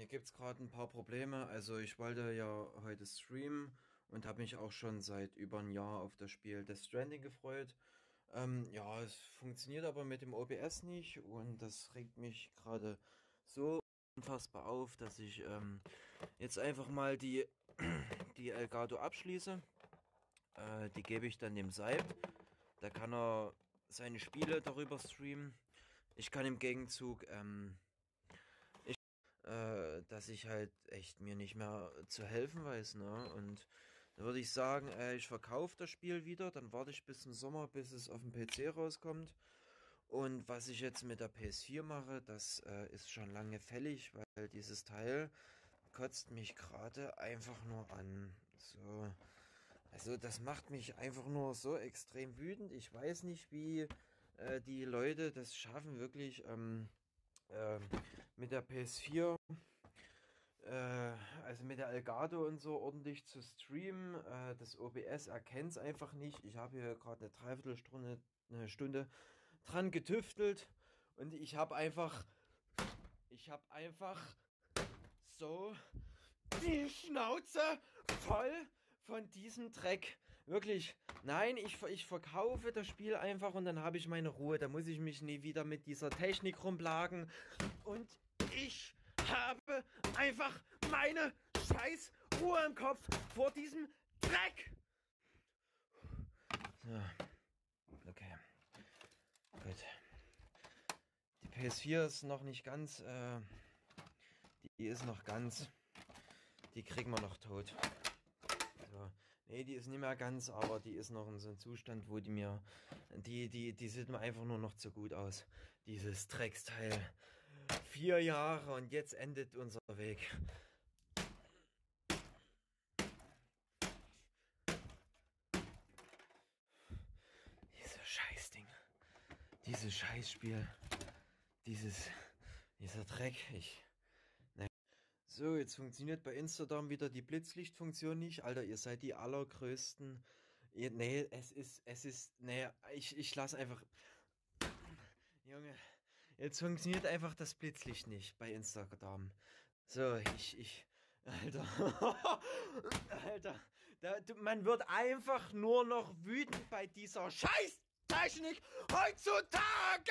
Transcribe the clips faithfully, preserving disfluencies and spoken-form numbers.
Hier gibt es gerade ein paar Probleme. Also ich wollte ja heute streamen und habe mich auch schon seit über ein Jahr auf das Spiel Death Stranding gefreut. Ähm, ja, es funktioniert aber mit dem O B S nicht und das regt mich gerade so unfassbar auf, dass ich ähm, jetzt einfach mal die, die Elgato abschließe. Äh, die gebe ich dann dem Seib. Da kann er seine Spiele darüber streamen. Ich kann im Gegenzug ähm, äh, dass ich halt echt mir nicht mehr zu helfen weiß, ne? Und da würde ich sagen, äh, ich verkaufe das Spiel wieder, dann warte ich bis zum Sommer, bis es auf dem P C rauskommt. Und was ich jetzt mit der P S vier mache, das äh, ist schon lange fällig, weil dieses Teil kotzt mich gerade einfach nur an. So, also das macht mich einfach nur so extrem wütend. Ich weiß nicht, wie äh, die Leute das schaffen, wirklich ähm, äh, mit der P S vier äh, also mit der Elgato und so ordentlich zu streamen. Äh, das O B S erkennt es einfach nicht. Ich habe hier gerade eine Dreiviertelstunde, eine Stunde dran getüftelt und ich habe einfach, ich habe einfach so die Schnauze voll von diesem Dreck. Wirklich. Nein, ich, ich verkaufe das Spiel einfach und dann habe ich meine Ruhe. Da muss ich mich nie wieder mit dieser Technik rumplagen. Und ich habe einfach meine scheiß Ruhe im Kopf vor diesem Dreck. So. Okay. Gut. Die P S vier ist noch nicht ganz, äh, die ist noch ganz, die kriegen wir noch tot. So. Nee, die ist nicht mehr ganz, aber die ist noch in so einem Zustand, wo die mir, die, die, die sieht mir einfach nur noch zu gut aus. Dieses Drecksteil. Vier Jahre und jetzt endet unser Weg. Dieses Scheißding. Dieses Scheißspiel. Dieses, dieser Dreck. Ich, ne. So, jetzt funktioniert bei Instagram wieder die Blitzlichtfunktion nicht. Alter, ihr seid die allergrößten. Ihr, nee, es ist, es ist, nee, ich, ich lass einfach. Junge, jetzt funktioniert einfach das Blitzlicht nicht bei Instagram. So, ich, ich, Alter, Alter, da, du, man wird einfach nur noch wütend bei dieser Scheißtechnik heutzutage!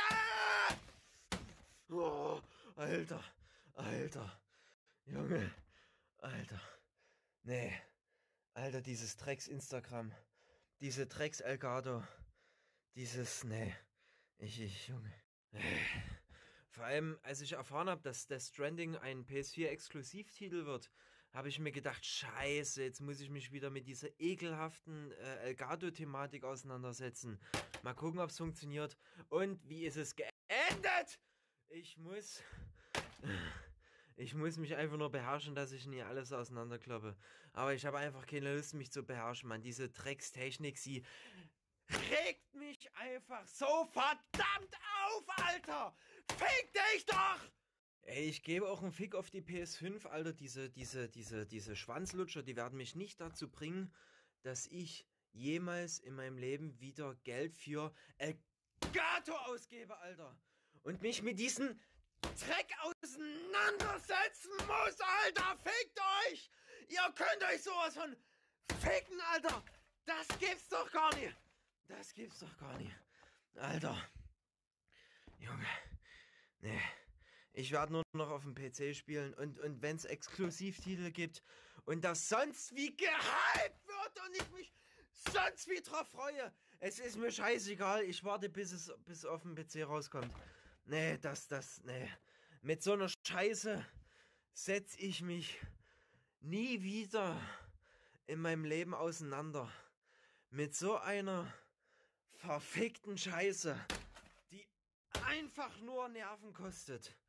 Oh, Alter, Alter, Junge, Alter, nee, Alter, dieses Drecks-Instagram, diese Drecks-Elgato, dieses, nee, ich, ich, Junge. Vor allem, als ich erfahren habe, dass Death Stranding ein P S vier Exklusivtitel wird, habe ich mir gedacht, scheiße, jetzt muss ich mich wieder mit dieser ekelhaften äh, Elgato-Thematik auseinandersetzen. Mal gucken, ob es funktioniert. Und wie ist es geendet? Ich muss... Ich muss mich einfach nur beherrschen, dass ich nie alles auseinanderkloppe. Aber ich habe einfach keine Lust, mich zu beherrschen, Mann. Diese Dreckstechnik, sie regt mich einfach so verdammt auf, Alter! Fick dich doch! Ey, ich gebe auch einen Fick auf die P S fünf, Alter. Diese, diese, diese, diese Schwanzlutscher, die werden mich nicht dazu bringen, dass ich jemals in meinem Leben wieder Geld für Elgato ausgebe, Alter. Und mich mit diesen Dreck auseinandersetzen muss, Alter! Fickt euch! Ihr könnt euch sowas von ficken, Alter! Das gibt's doch gar nicht! Das gibt's doch gar nicht. Alter. Junge. Nee. Ich werde nur noch auf dem P C spielen und, und wenn es Exklusivtitel gibt und das sonst wie gehypt wird und ich mich sonst wie drauf freue. Es ist mir scheißegal. Ich warte, bis es bis auf dem P C rauskommt. Nee, das, das, nee. Mit so einer Scheiße setz ich mich nie wieder in meinem Leben auseinander. Mit so einer verfickten Scheiße, die einfach nur Nerven kostet.